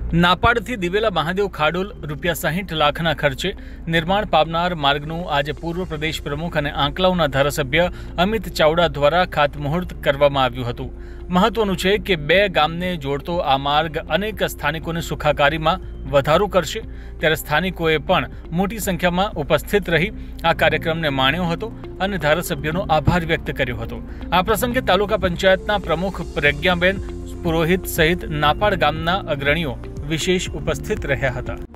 નાપાડથી દિવેલા મહાદેવ ખાડોલ ₹60 લાખના ખર્ચે નિર્માણ પામનાર માર્ગનું આજે પૂર્વ પ્રદેશ પ્રમુખ અને આંકલાવના ધારાસભ્ય અમિત ચાવડા દ્વારા ખાતમુહૂર્ત કરવામાં આવ્યું હતું। મહત્વનું છે કે બે ગામને જોડતો આ માર્ગ અનેક સ્થાનિકોની સુખાકારીમાં વધારો કરશે, ત્યારે સ્થાનિકોએ પણ મોટી સંખ્યામાં ઉપસ્થિત રહી આ કાર્યક્રમને માણ્યો હતો અને ધારાસભ્યનો આભાર વ્યક્ત કર્યો હતો। આ પ્રસંગે તાલુકા પંચાયતના પ્રમુખ પ્રજ્ઞાબેન પુરોહિત સહિત નાપાડ ગામના અગ્રણીઓ विशेष उपस्थित रह्या हता।